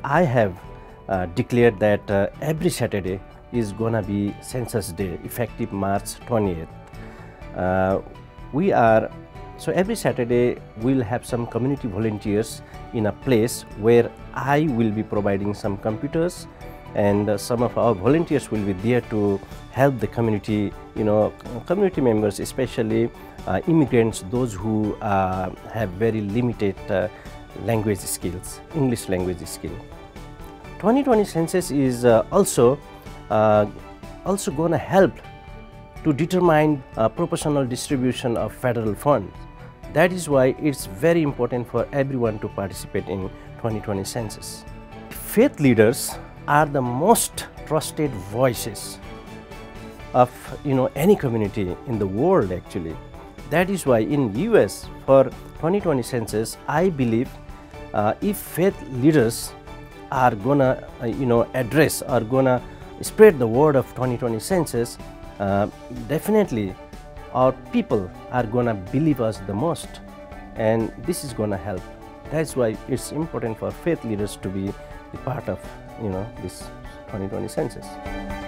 I have declared that every Saturday is gonna be Census Day, effective March 20th. So every Saturday we'll have some community volunteers in a place where I will be providing some computers, and some of our volunteers will be there to help the community, community members, especially immigrants, those who have very limited language skills, English language skill. 2020 census is also going to help to determine proportional distribution of federal funds. That is why it's very important for everyone to participate in 2020 census. Faith leaders are the most trusted voices of any community in the world actually. That is why in US for 2020 census, I believe if faith leaders are gonna address or gonna spread the word of 2020 census, definitely our people are gonna believe us the most, and this is gonna help. That's why it's important for faith leaders to be a part of this 2020 census.